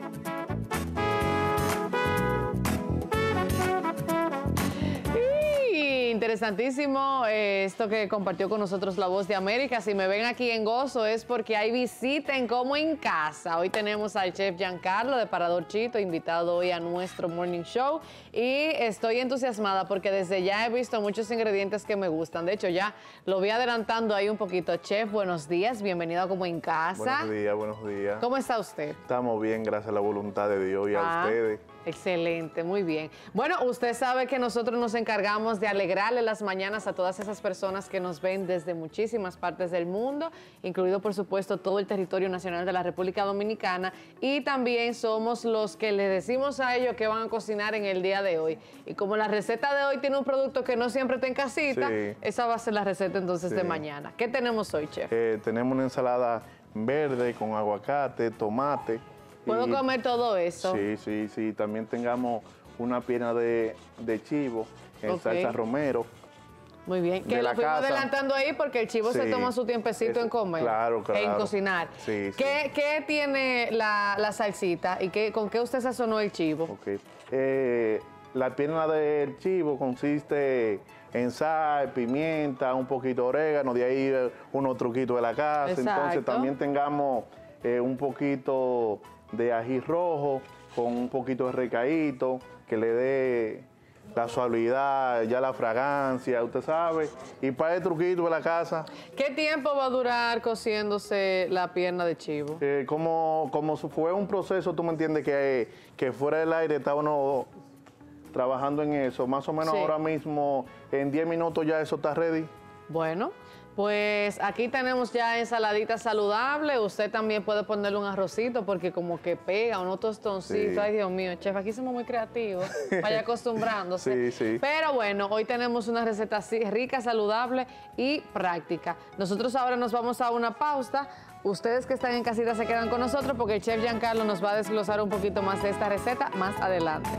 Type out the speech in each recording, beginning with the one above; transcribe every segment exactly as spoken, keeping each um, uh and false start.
Interesantísimo eh, esto que compartió con nosotros La Voz de América. Si me ven aquí en gozo es porque hay visita en Como en Casa. Hoy tenemos al chef Giancarlo de Parador Chito, invitado hoy a nuestro Morning Show. Y estoy entusiasmada porque desde ya he visto muchos ingredientes que me gustan. De hecho, ya lo voy adelantando ahí un poquito. Chef, buenos días, bienvenido a Como en Casa. Buenos días, buenos días. ¿Cómo está usted? Estamos bien, gracias a la voluntad de Dios y ah. a ustedes. Excelente, muy bien. Bueno, usted sabe que nosotros nos encargamos de alegrarle las mañanas a todas esas personas que nos ven desde muchísimas partes del mundo, incluido por supuesto todo el territorio nacional de la República Dominicana, y también somos los que les decimos a ellos que van a cocinar en el día de hoy. Y como la receta de hoy tiene un producto que no siempre está en casita, sí. esa va a ser la receta entonces sí. de mañana. ¿Qué tenemos hoy, chef? Eh, tenemos una ensalada verde con aguacate, tomate. ¿Puedo y, comer todo eso? Sí, sí, sí. También tengamos una pierna de, de chivo en okay. salsa romero. Muy bien. Que lo fuimos adelantando ahí porque el chivo sí. se toma su tiempecito es, en comer. Claro, claro. En cocinar. Sí, ¿Qué, sí. ¿Qué tiene la, la salsita y qué, con qué usted sazonó el chivo? Okay. Eh, la pierna del chivo consiste en sal, pimienta, un poquito de orégano, de ahí unos truquitos de la casa. Exacto. Entonces también tengamos eh, un poquito de ají rojo con un poquito de recaíto que le dé la suavidad, ya la fragancia, usted sabe. Y para el truquito de la casa. ¿Qué tiempo va a durar cociéndose la pierna de chivo? Eh, como, como fue un proceso, tú me entiendes, que, que fuera del aire está uno trabajando en eso. Más o menos sí. ahora mismo, en diez minutos ya eso está ready. Bueno. Pues aquí tenemos ya ensaladita saludable. Usted también puede ponerle un arrocito porque como que pega, unos tostoncitos. Sí. Ay, Dios mío, chef, aquí somos muy creativos. Vaya acostumbrándose. Sí, sí. Pero bueno, hoy tenemos una receta así, rica, saludable y práctica. Nosotros ahora nos vamos a una pausa. Ustedes que están en casita se quedan con nosotros porque el chef Giancarlo nos va a desglosar un poquito más de esta receta más adelante.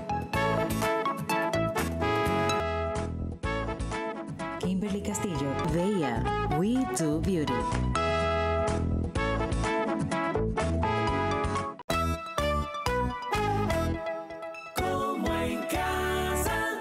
Kimberly Castillo veía We Do Beauty. Como en casa.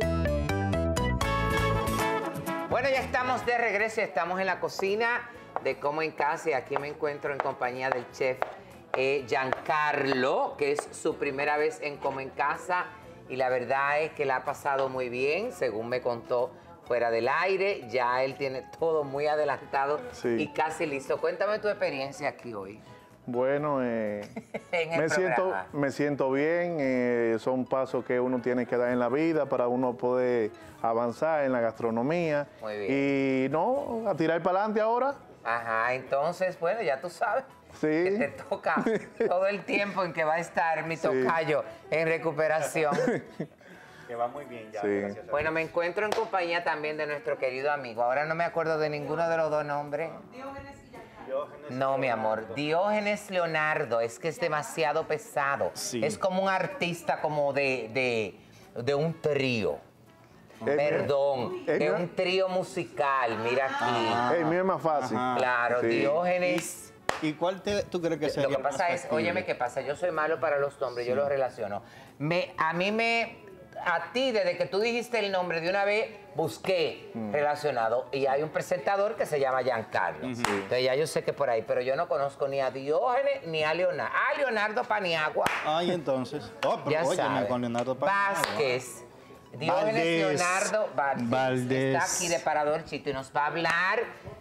Bueno, ya estamos de regreso, estamos en la cocina de Como en Casa y aquí me encuentro en compañía del chef eh, Giancarlo, que es su primera vez en Como en Casa y la verdad es que la ha pasado muy bien, según me contó fuera del aire, ya él tiene todo muy adelantado sí. y casi listo. Cuéntame tu experiencia aquí hoy. Bueno, eh, me, siento, me siento bien, eh, son pasos que uno tiene que dar en la vida para uno poder avanzar en la gastronomía. Muy bien. Y no, a tirar para adelante ahora. Ajá, entonces, bueno, ya tú sabes. Sí. Que te toca todo el tiempo en que va a estar mi tocayo sí. en recuperación. Que va muy bien ya, sí. gracias a Bueno, me encuentro en compañía también de nuestro querido amigo. Ahora no me acuerdo de ninguno de los dos nombres. Diógenes No, mi amor. Diógenes Leonardo. Es que es demasiado pesado. Sí. Es como un artista como de, de, de un trío. Eh, Perdón, eh, de un trío musical. Mira aquí. El mío es más fácil. Ajá. Claro, sí. Diógenes. ¿Y, ¿Y cuál te, tú crees que sería? Lo que pasa es, óyeme, ¿qué pasa? Yo soy malo para los nombres, sí. yo los relaciono. Me, a mí me... A ti, desde que tú dijiste el nombre de una vez, busqué mm. relacionado. Y hay un presentador que se llama Giancarlo. Uh-huh. Entonces ya yo sé que por ahí, pero yo no conozco ni a Diógenes ni a Leonardo. Ah, Leonardo Paniagua. Ay, entonces. Oh, pero ya óyeme, con Leonardo Paniagua. Vázquez. Diógenes Valdés. Leonardo Valdés. Valdés. Está aquí de Parador Chito y nos va a hablar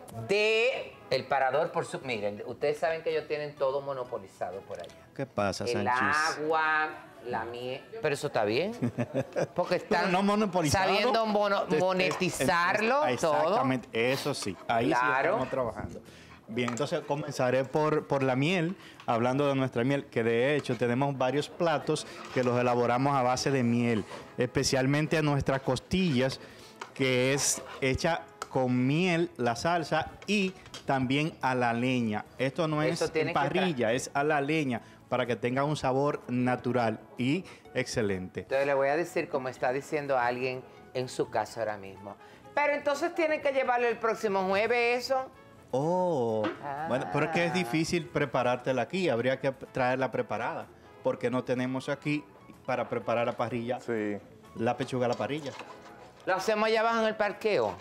de el Parador por su... Miren, ustedes saben que ellos tienen todo monopolizado por allá. ¿Qué pasa, El Sánchez? agua... La miel. Pero eso está bien. Porque están no sabiendo mono, monetizarlo es, es, es, todo. Exactamente, eso sí. Ahí claro. sí estamos trabajando. Bien, entonces comenzaré por, por la miel, hablando de nuestra miel, que de hecho tenemos varios platos que los elaboramos a base de miel, especialmente a nuestras costillas, que es hecha con miel, la salsa, y también a la leña. Esto no Eso es en parrilla, es a la leña, para que tenga un sabor natural y excelente. Entonces le voy a decir, como está diciendo alguien en su casa ahora mismo, pero entonces tienen que llevarlo el próximo jueves eso. Oh, ah. bueno, pero es que es difícil preparártela aquí, habría que traerla preparada. porque no tenemos aquí para preparar la parrilla, Sí. la pechuga a la parrilla. Lo hacemos allá abajo en el parqueo.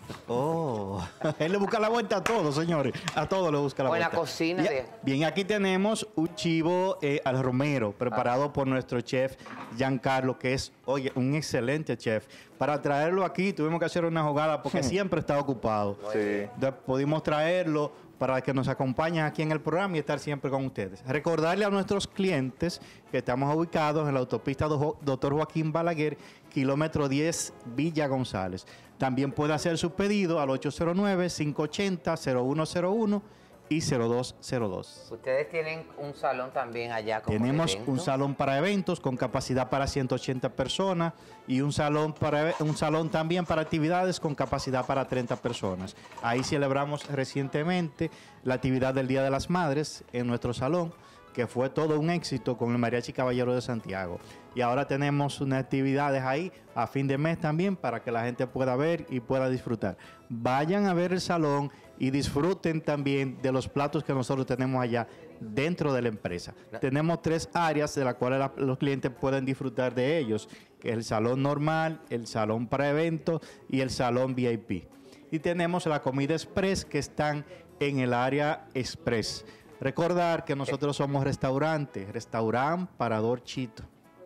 Oh, él le busca la vuelta a todo, señores. A todo le busca la O en la vuelta. cocina Bien, de- bien, aquí tenemos un chivo eh, al romero, preparado por nuestro chef Giancarlo, que es, oye, un excelente chef. Para traerlo aquí tuvimos que hacer una jugada porque siempre está ocupado. Sí. Entonces, pudimos traerlo para que nos acompañen aquí en el programa y estar siempre con ustedes. Recordarle a nuestros clientes que estamos ubicados en la autopista Do- Doctor Joaquín Balaguer, kilómetro diez, Villa González. También puede hacer su pedido al ocho cero nueve, cinco ocho cero, cero uno cero uno y cero dos cero dos. Ustedes tienen un salón también allá como de Tenemos evento. un salón para eventos con capacidad para ciento ochenta personas y un salón, para, un salón también para actividades con capacidad para treinta personas. Ahí celebramos recientemente la actividad del Día de las Madres en nuestro salón, que fue todo un éxito con el Mariachi Caballero de Santiago. Y ahora tenemos unas actividades ahí a fin de mes también para que la gente pueda ver y pueda disfrutar. Vayan a ver el salón y disfruten también de los platos que nosotros tenemos allá dentro de la empresa. Tenemos tres áreas de las cuales la- los clientes pueden disfrutar de ellos, que es el salón normal, el salón para eventos y el salón V I P. Y tenemos la comida express que están en el área express. Recordar que nosotros somos restaurante, restaurante Parador Chito,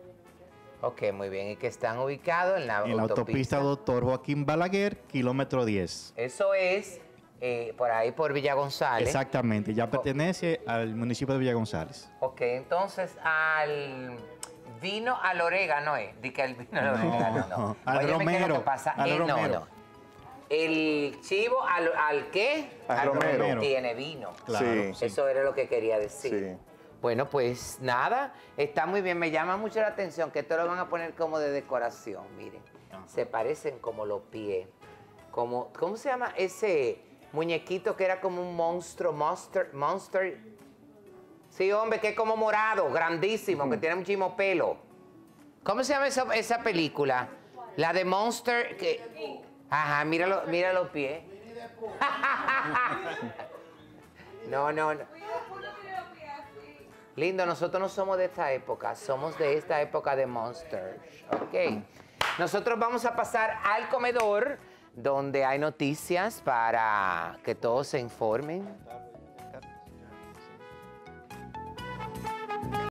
Ok, muy bien. Y que están ubicados en la, en la autopista Doctor Joaquín Balaguer, kilómetro diez. Eso es eh, por ahí por Villa González. Exactamente, ya pertenece al municipio de Villa González. Ok, entonces al vino al orégano, ¿eh? Di que el vino al orégano, no. al Óyeme, ¿qué es lo romero, que pasa? al Eh, no, romero. no. El chivo al, ¿al qué? Al romero. Tiene vino. Claro, Sí. sí. Eso era lo que quería decir. Sí. Bueno, pues nada, está muy bien. Me llama mucho la atención que esto lo van a poner como de decoración, miren. Se parecen como los pies. Como, ¿cómo se llama ese muñequito que era como un monstruo, monster, monster? Sí, hombre, que es como morado, grandísimo, que tiene muchísimo pelo. ¿Cómo se llama esa, esa película? La de Monster, que... Ajá, míralo, mira los pies. No, no, no. Lindo, nosotros no somos de esta época, somos de esta época de Monsters, ¿ok? Nosotros vamos a pasar al comedor, donde hay noticias para que todos se informen.